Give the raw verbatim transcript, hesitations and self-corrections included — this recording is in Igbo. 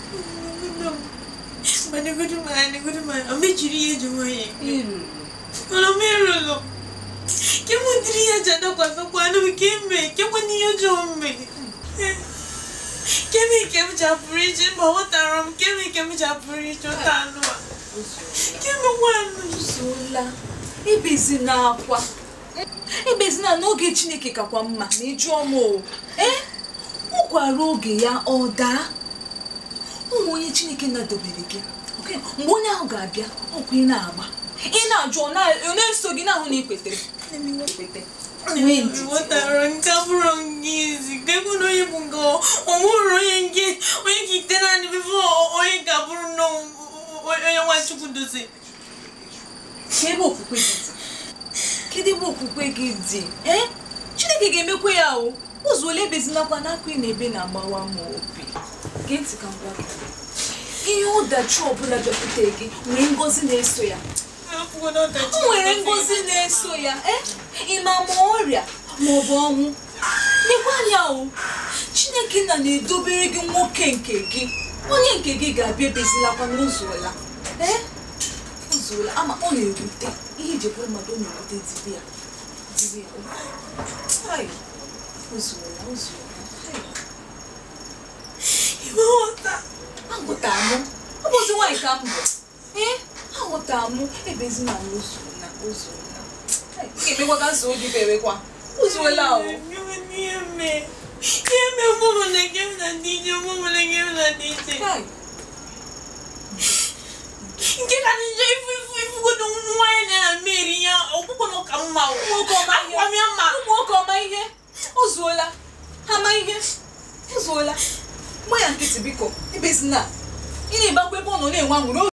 Mana good man, good man. I'm a chiri joy. Well, I'm here. Kemudria jana kwa kwano kembe. Kemuni yo jombe. Kemi kemi japuri mawataram kemi kemi japuri chotanwa. Kemi wanu Zola. Ibezi na akwa. Ibezi na n'oge Chineke kakwa mma na ịjụ ọmụ. Eh? O gwara oge ya ọ daa. Ụmụ onye Chineke na-dobere gị. Okay? Mgbe onye ahụ ga-abịa, ọkwa ị na-agba. Ị na-ajụ na na-eso gị n'ahụ na ikwetere. Emi wekwete. What are uncovering is Gabu no you go or more get when you get on before or you got no what I want to do say. Kebo kukwezi. Kedibo kukwezi. Eh? Chineke ga-emekwe ya o. Uzole bezina kwa na akwa na-ebe na agbawa m obi. Geti ka ngwa. Ihe ọdachi ọbụla bịakwute gị nwee ngozi na-eso ya. Nwere ngozi na-eso ya. Eh? Ima ma ọrịa ma ọ bụ ọnwụ. N'ikwa ya o. Chineke na na-edobere gị nwoke nke gị. Onye nke gị ga-abịa bezina kwa n'ụzọla. Eh? Ụzọla ama ọ na-ewute. Ihe ije kwere mmadụ ọ na-ewute dibi ya. Dibi ya. Ai. Ụzọla, ụzọla. Iwota. Agụta mụ. Ọ bụzi nwaanyị ka mbụ. Eh? Agụta mụ ebezina n'ụzọla, ụzọla. Ebe kwa ka so di bebe kwa. Ụzọla o. Yeme. Yeme mama na game na D J, mama na game na D J. Kai. Nke ka D J ifu ifu ifu go don wine na Mary ya okuko no ka mma o. Ụmụ ọma ihe. Akwa mi ama. Ụmụ ọma ihe. Ụzọla. Ha ma ihe. Ụzọla. Mụ ya nkịtị biko. Ebezina. Ị na-ebakwa ebe ọ nọ na-enwe anwụrụ.